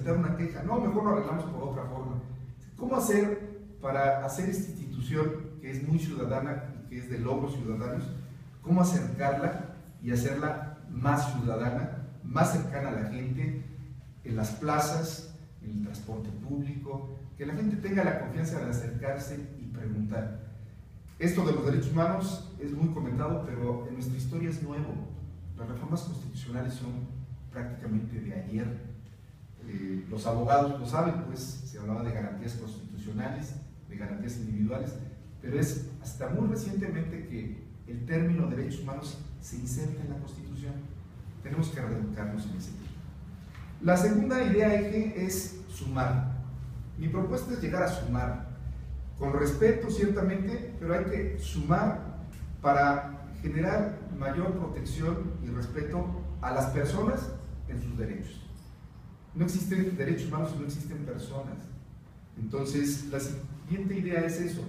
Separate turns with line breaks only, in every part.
presentar una queja. No, mejor lo arreglamos por otra forma. ¿Cómo hacer para hacer esta institución que es muy ciudadana y que es de logros ciudadanos, cómo acercarla y hacerla más ciudadana, más cercana a la gente, en las plazas, en el transporte público, que la gente tenga la confianza de acercarse y preguntar? Esto de los derechos humanos es muy comentado, pero en nuestra historia es nuevo. Las reformas constitucionales son prácticamente de ayer. Los abogados lo saben, pues se hablaba de garantías constitucionales, de garantías individuales, pero es hasta muy recientemente que el término derechos humanos se inserta en la Constitución. Tenemos que reeducarnos en ese tema. La segunda idea eje es sumar. Mi propuesta es llegar a sumar, con respeto ciertamente, pero hay que sumar para generar mayor protección y respeto a las personas en sus derechos. No existen derechos humanos si no existen personas. Entonces, la siguiente idea es eso.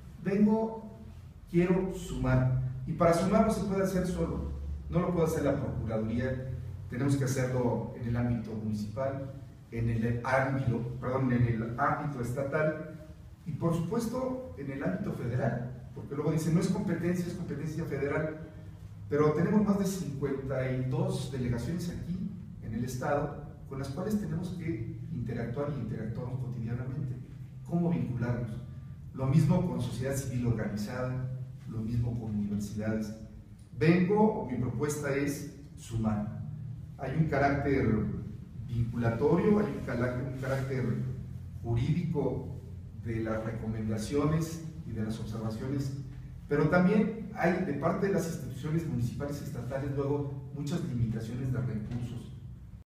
Quiero sumar. Y para sumar no se puede hacer solo. No lo puede hacer la Procuraduría. Tenemos que hacerlo en el ámbito municipal, en el ámbito estatal y, por supuesto, en el ámbito federal. Porque luego dicen, no es competencia federal. Pero tenemos más de 52 delegaciones aquí, en el Estado, con las cuales tenemos que interactuar y interactuamos cotidianamente. ¿Cómo vincularnos? Lo mismo con sociedad civil organizada, lo mismo con universidades. Mi propuesta es sumar. Hay un carácter vinculatorio, hay un carácter jurídico de las recomendaciones y de las observaciones, pero también hay de parte de las instituciones municipales y estatales luego muchas limitaciones de recursos.